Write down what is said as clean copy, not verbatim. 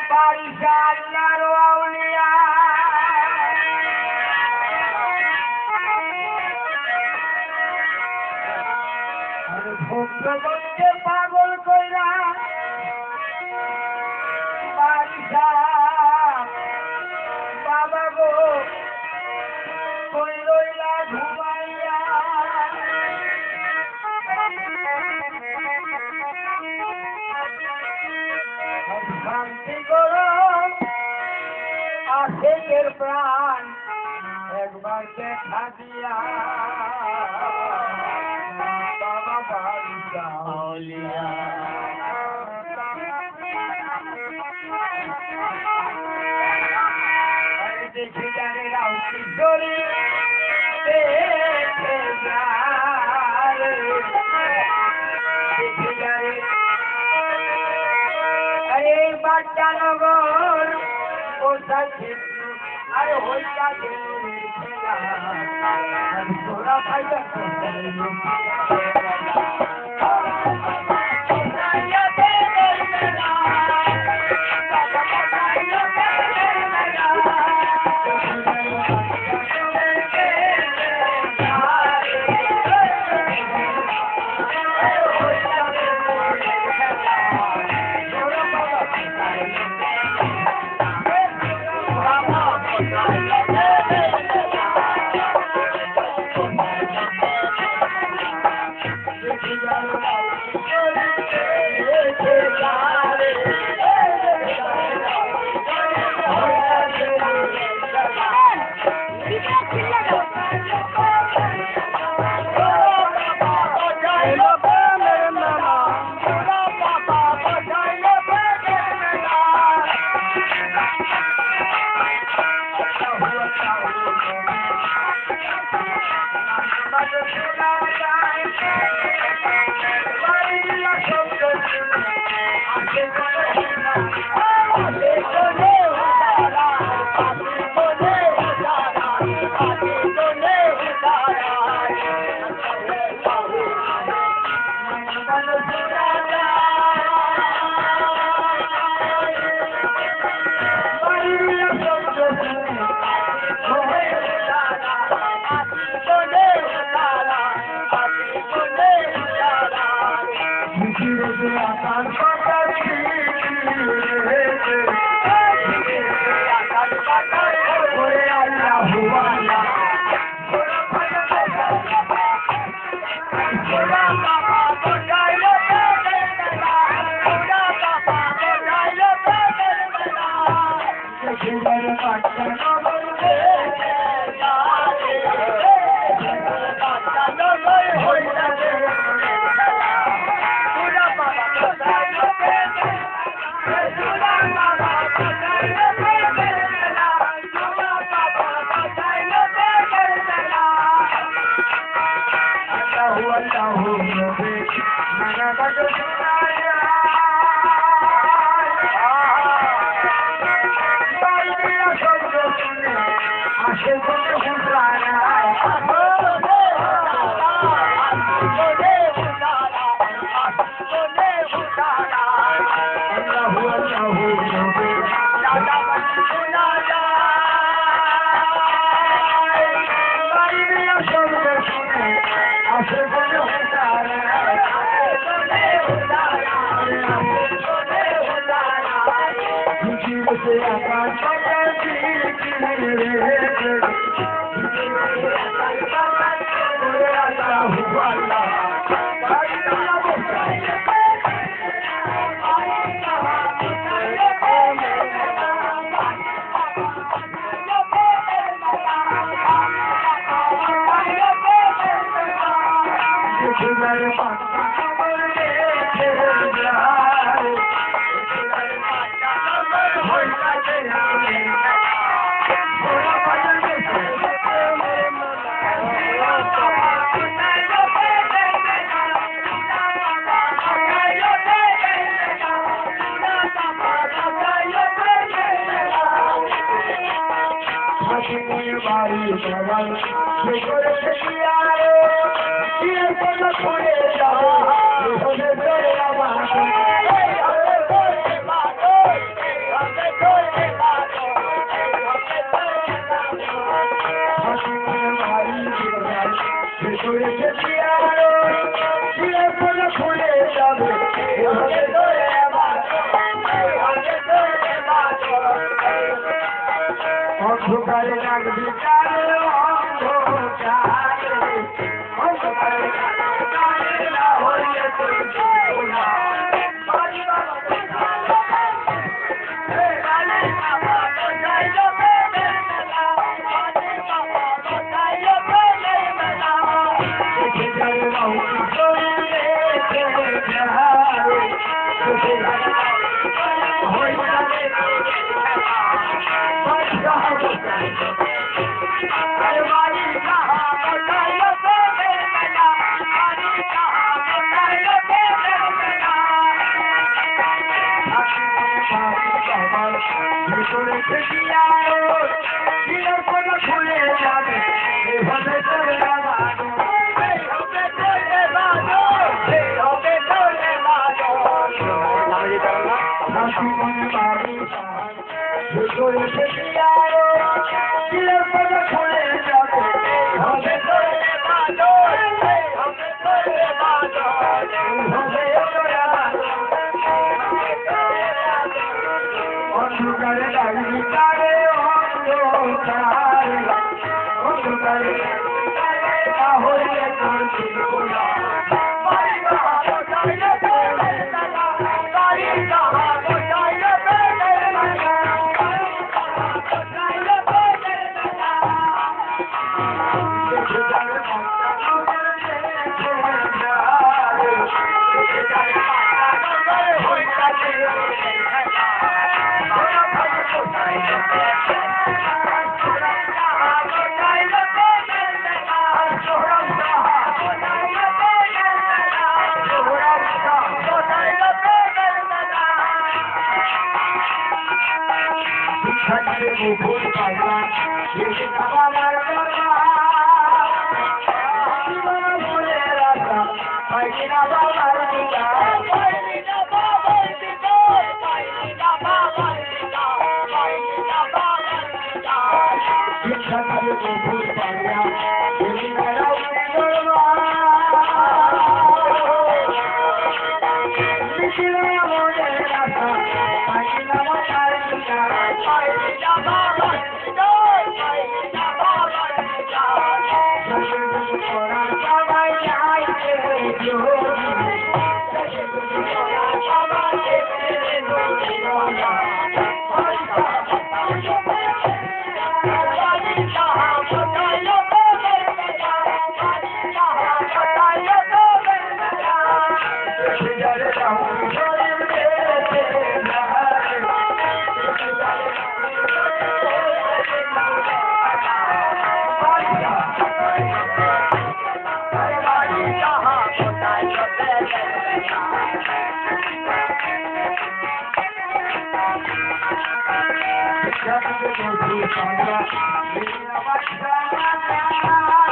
বারিশা আল্লাহর আউলিয়া ভক্তগণকে পাগল কইরা বারিশা বাবা গো কই রইলা ঘুমাইয়া শান্তি গরম আশেকের প্রাণ একবার দেখা দিয়া বাবা বারিশা আউলিয়া দেখে জানে রাও কিশোরী দেখে জানে আরে বাচ্চানগর কোথায় ছিটলু আরে হইয়া গেল তোরা ভাইয়া অন্ধকারে রাখবি কারে অন্ধকারে অন্ধকারে কারে না হইলে তুই না বাড়ি বাবা হে রানী বাবা তো যাইলো বেলা বাড়ি বাবা তো যাইলো বেলা দেখে যাই বাবু চলে চলে যায় দেখে যাই হই যাবে अरे वाली कहाँ बताइयो तो बेला वाली कहाँ बताइयो तो बेला ভিতরে থেকে আলো দিলের কোন খুলে যাবে এভাবে চলে বাজো এই হবে চলে বাজো এই হবে চলে বাজো নামে যেতে না শান্তি মনে বাড়ি ভিতরে থেকে আলো দিলের কোন খুলে যাবে হবে চলে বাজো এই হবে চলে বাজো হবে চলে বাজো অন্ধকারে লাগবি কারে অন্ধকারে অন্ধকারে না হইলে তোর জীবনা বাড়ি কাহা বসাইলে বেলে লাগা বাড়ি কাহা বসাইলে বেলে লাগা বাড়ি কাহা বসাইলে বেলে লাগা দেখে যাবে ভুল পাইলা এসে আমার জীবন বলে রাখা পাইনি না বাবার দিদা পাইনি না বাবার দিদা পাইনি না বাবার দিদা পাইনি না বাবার দিদা শিক্ষা করে ভুল পাইলা এসে রাও মিছিলা বলে রাখা পাইনি না বাবার দিদা পাইনি না বাবার দিদা পাইনি না বাবার দিদা কোরআন সবাই আইতে জোরি সবাই Thank you.